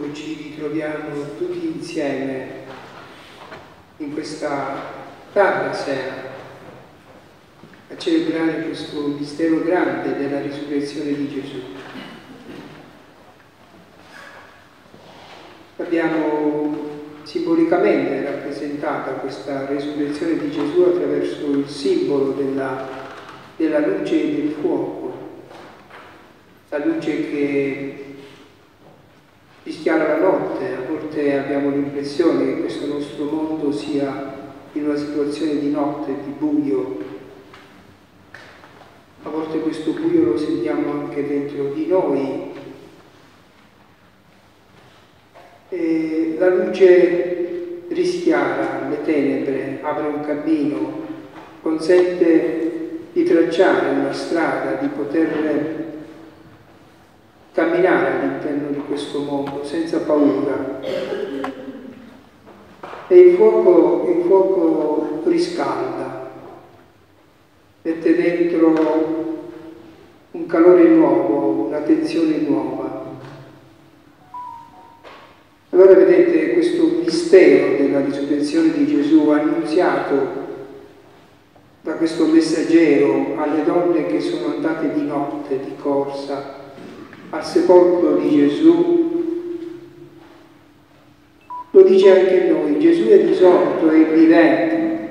Ecco, ci ritroviamo tutti insieme in questa tarda sera a celebrare questo mistero grande della risurrezione di Gesù. Abbiamo simbolicamente rappresentata questa risurrezione di Gesù attraverso il simbolo della luce e del fuoco, la luce che rischiara la notte. A volte abbiamo l'impressione che questo nostro mondo sia in una situazione di notte, di buio. A volte questo buio lo sentiamo anche dentro di noi. E la luce rischiara le tenebre, apre un cammino, consente di tracciare una strada, di poter camminare all'interno di questo mondo senza paura. E il fuoco riscalda, mette dentro un calore nuovo, una tensione nuova. Allora vedete questo mistero della risurrezione di Gesù annunziato da questo messaggero alle donne che sono andate di notte, di corsa, al sepolcro di Gesù, lo dice anche a noi. Gesù è risorto, è vivente,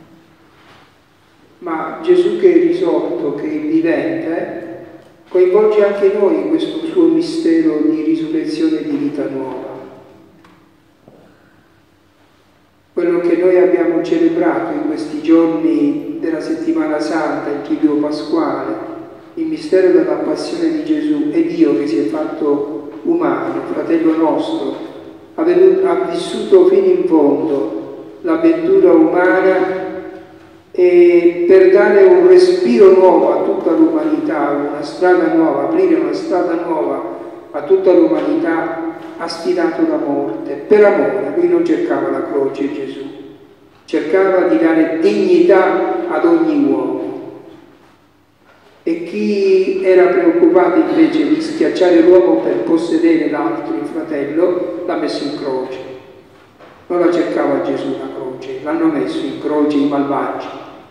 ma Gesù che è risorto, che è vivente, coinvolge anche noi in questo suo mistero di risurrezione e di vita nuova. Quello che noi abbiamo celebrato in questi giorni della Settimana Santa, il Triduo Pasquale, il mistero della passione di Gesù, è Dio che si è fatto umano, fratello nostro, ha vissuto fino in fondo l'avventura umana e per dare un respiro nuovo a tutta l'umanità, una strada nuova, aprire una strada nuova a tutta l'umanità, ha sfidato la morte per amore. Lui non cercava la croce, Gesù cercava di dare dignità ad ogni uomo. E chi era preoccupato invece di schiacciare l'uomo per possedere l'altro, il fratello, l'ha messo in croce. Non la cercava Gesù la croce, l'hanno messo in croce i malvagi.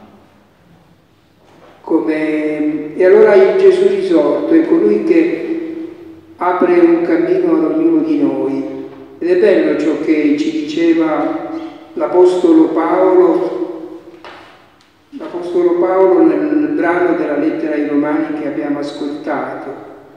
E allora il Gesù risorto è colui che apre un cammino ad ognuno di noi. Ed è bello ciò che ci diceva l'Apostolo Paolo nel brano della lettera ai Romani che abbiamo ascoltato.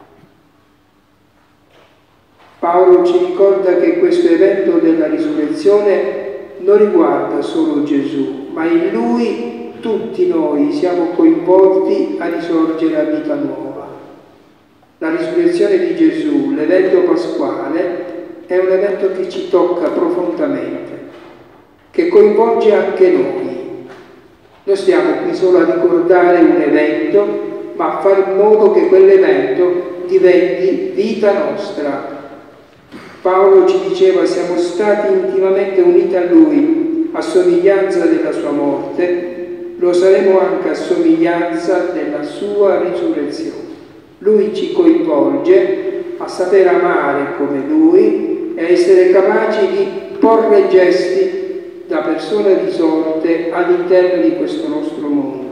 Paolo ci ricorda che questo evento della risurrezione non riguarda solo Gesù, ma in Lui tutti noi siamo coinvolti a risorgere a vita nuova. La risurrezione di Gesù, l'evento pasquale, è un evento che ci tocca profondamente, che coinvolge anche noi. Noi stiamo qui solo a ricordare un evento, ma a fare in modo che quell'evento diventi vita nostra. Paolo ci diceva: siamo stati intimamente uniti a Lui, a somiglianza della sua morte, lo saremo anche a somiglianza della sua risurrezione. Lui ci coinvolge a saper amare come Lui e a essere capaci di porre gesti da persone risorte all'interno di questo nostro mondo.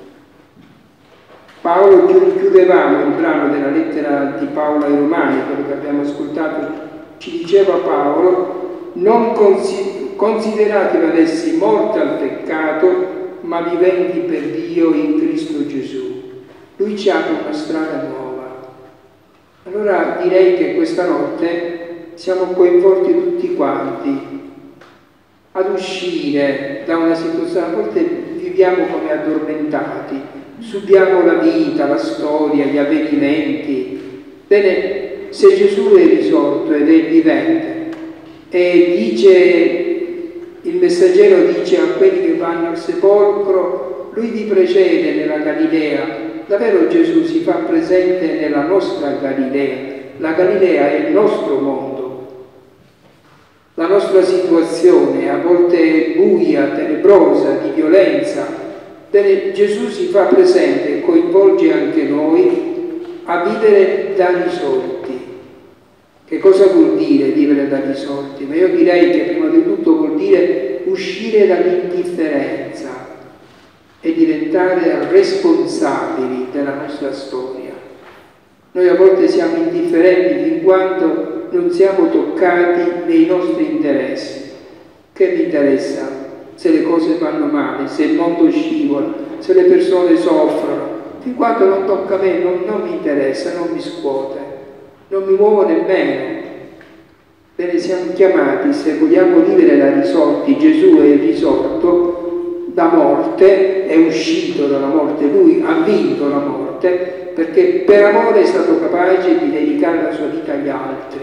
Paolo, chiudevamo il brano della lettera di Paolo ai Romani, quello che abbiamo ascoltato, ci diceva Paolo: non consideratevi adesso morti al peccato, ma viventi per Dio in Cristo Gesù. Lui ci apre una strada nuova. Allora direi che questa notte siamo coinvolti tutti quanti ad uscire da una situazione. A volte viviamo come addormentati, subiamo la vita, la storia, gli avvenimenti. Bene, se Gesù è risorto ed è vivente e il messaggero dice a quelli che vanno al sepolcro: Lui vi precede nella Galilea. Davvero Gesù si fa presente nella nostra Galilea. La Galilea è il nostro mondo. La nostra situazione, a volte buia, tenebrosa, di violenza. Bene, Gesù si fa presente e coinvolge anche noi a vivere da risorti, Che cosa vuol dire vivere da risorti? Ma io direi che prima di tutto vuol dire uscire dall'indifferenza e diventare responsabili della nostra storia. Noi a volte siamo indifferenti fin quando non siamo toccati nei nostri interessi. Che mi interessa se le cose vanno male, se il mondo scivola, se le persone soffrono? Fin quando non tocca a me, non mi interessa, non mi scuote, non mi muovo nemmeno. Bene, siamo chiamati, se vogliamo vivere da risorti, Gesù è risorto da morte, è uscito dalla morte, lui ha vinto la morte, perché per amore è stato capace di dedicare la sua vita agli altri.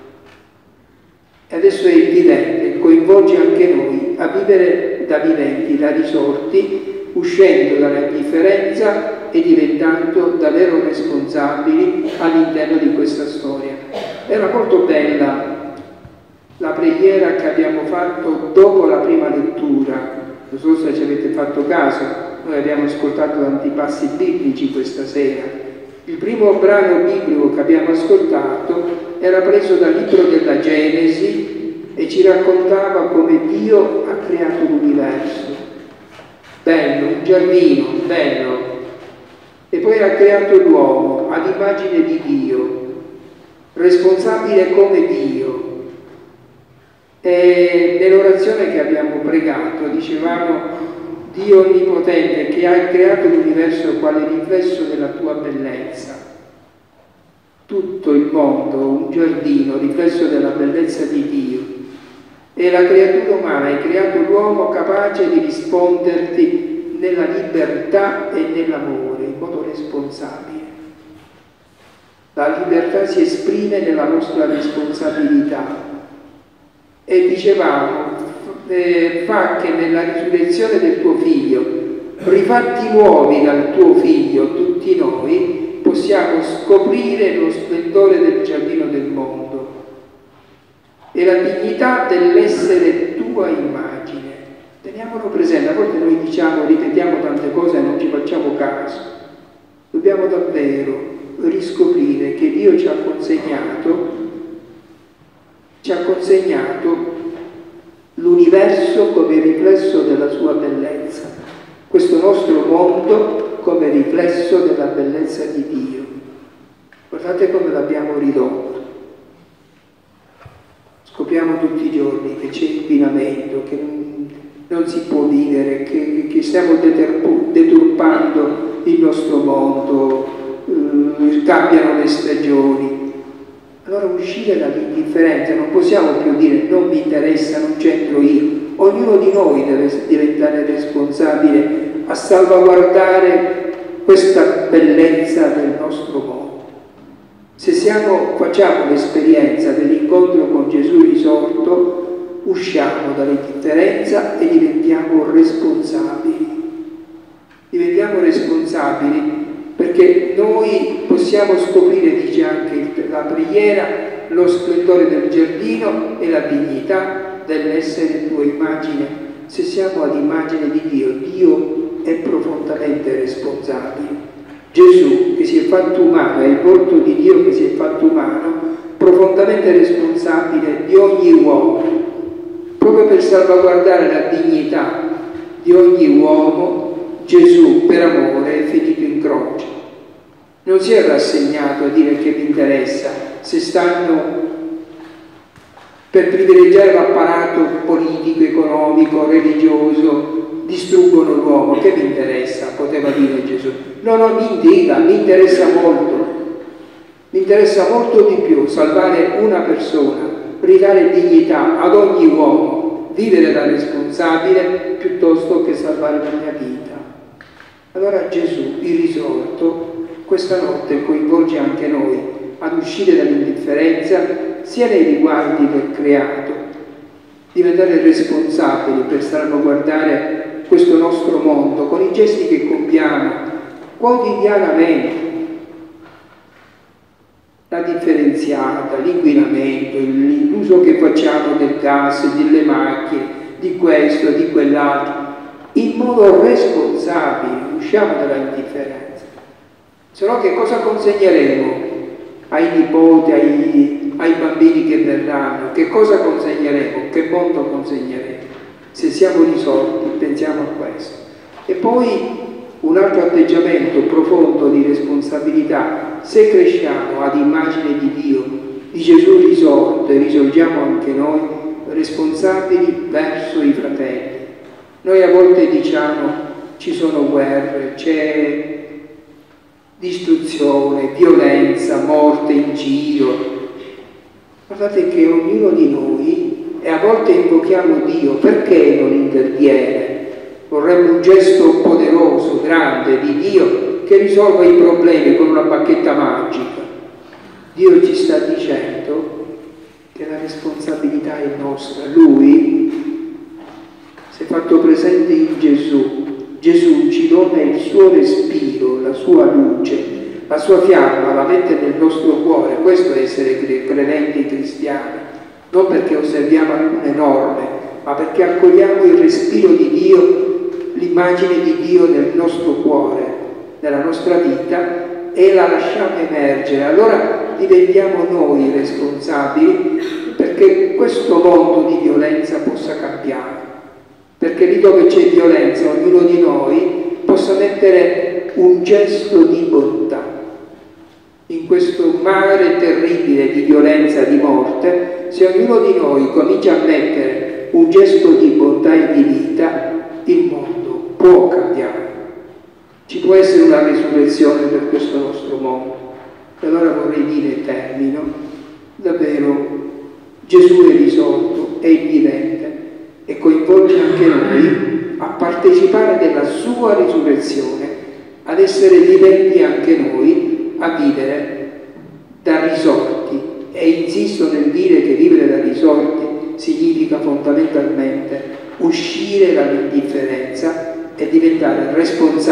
E adesso è evidente, coinvolge anche noi a vivere da viventi, da risorti, uscendo dalla indifferenza e diventando davvero responsabili all'interno di questa storia. Era molto bella la preghiera che abbiamo fatto dopo la prima lettura. Non so se ci avete fatto caso, noi abbiamo ascoltato tanti passi biblici questa sera. Il primo brano biblico che abbiamo ascoltato era preso dal libro della Genesi e ci raccontava come Dio ha creato l'universo. Bello, un giardino, bello. E poi ha creato l'uomo ad immagine di Dio, responsabile come Dio. E nell'orazione che abbiamo pregato dicevamo: Dio onnipotente che hai creato l'universo quale riflesso della tua bellezza. Tutto il mondo, un giardino, riflesso della bellezza di Dio. E la creatura umana, hai creato l'uomo capace di risponderti nella libertà e nell'amore, in modo responsabile. La libertà si esprime nella nostra responsabilità. E dicevamo, fa che nella risurrezione del tuo figlio, rifatti nuovi dal tuo figlio, tutti noi, possiamo scoprire lo splendore del giardino del mondo e la dignità dell'essere tua immagine. Teniamolo presente, a volte noi diciamo, ripetiamo tante cose e non ci facciamo caso. Dobbiamo davvero riscoprire che Dio ci ha consegnato l'universo come riflesso della sua bellezza, questo nostro mondo come riflesso della bellezza di Dio. Guardate come l'abbiamo ridotto. Scopriamo tutti i giorni che c'è inquinamento, che non si può vivere, che stiamo deturpando il nostro mondo, cambiano le stagioni. Allora uscire dall'indifferenza, non possiamo più dire non mi interessa, non c'entro io. Ognuno di noi deve diventare responsabile a salvaguardare questa bellezza del nostro mondo. Se facciamo l'esperienza dell'incontro con Gesù risorto, usciamo dall'indifferenza e diventiamo responsabili. Diventiamo responsabili perché noi possiamo scoprire, dice anche la preghiera, lo splendore del giardino e la dignità dell'essere tua immagine. Se siamo ad immagine di Dio, Dio è profondamente responsabile. Gesù, che si è fatto umano, è il volto di Dio che si è fatto umano, profondamente responsabile di ogni uomo, proprio per salvaguardare la dignità di ogni uomo. Gesù, per amore, è finito in croce. Non si è rassegnato a dire che mi interessa se stanno per privilegiare l'apparato politico, economico, religioso, distruggono l'uomo. Che mi interessa? Poteva dire Gesù. No, mi intriga, mi interessa molto. Mi interessa molto di più salvare una persona, ridare dignità ad ogni uomo, vivere da responsabile piuttosto che salvare la mia vita. Allora Gesù, il risorto, questa notte coinvolge anche noi ad uscire dall'indifferenza sia nei riguardi del creato, diventare responsabili per salvaguardare questo nostro mondo con i gesti che compiamo quotidianamente. La differenziata, l'inquinamento, l'uso che facciamo del gas, delle macchine, di questo, di quell'altro, in modo responsabile, usciamo dall'indifferenza. Se no che cosa consegneremo ai nipoti, ai bambini che cosa consegneremo, che mondo consegneremo. Se siamo risorti, pensiamo a questo. E poi un altro atteggiamento profondo di responsabilità. Se cresciamo ad immagine di Dio, di Gesù risorto, e risorgiamo anche noi, responsabili verso i fratelli. Noi a volte diciamo ci sono guerre, c'è distruzione, violenza, morte in giro. Guardate che ognuno di noi, e a volte invochiamo Dio, perché non interviene? Vorremmo un gesto poderoso, grande di Dio che risolva i problemi con una bacchetta magica. Dio ci sta dicendo che la responsabilità è nostra. Lui si è fatto presente in Gesù. Gesù ci dona il suo respiro, la sua luce, la sua fiamma, la mette nel nostro cuore. Questo è essere credenti cristiani, non perché osserviamo alcune norme, ma perché accogliamo il respiro di Dio, l'immagine di Dio nel nostro cuore, nella nostra vita, e la lasciamo emergere. Allora diventiamo noi responsabili perché questo mondo di violenza possa cambiare. Perché lì dove c'è violenza, ognuno di noi possa mettere un gesto di bontà. In questo mare terribile di violenza, di morte, se ognuno di noi comincia a mettere un gesto di bontà e di vita, il mondo può cambiare. Ci può essere una risurrezione per questo nostro mondo. E allora vorrei dire, termino, davvero Gesù è risorto, è vivente, e coinvolge anche noi a partecipare della sua risurrezione, ad essere viventi anche noi, a vivere da risorti. E insisto nel dire che vivere da risorti significa fondamentalmente uscire dall'indifferenza e diventare responsabili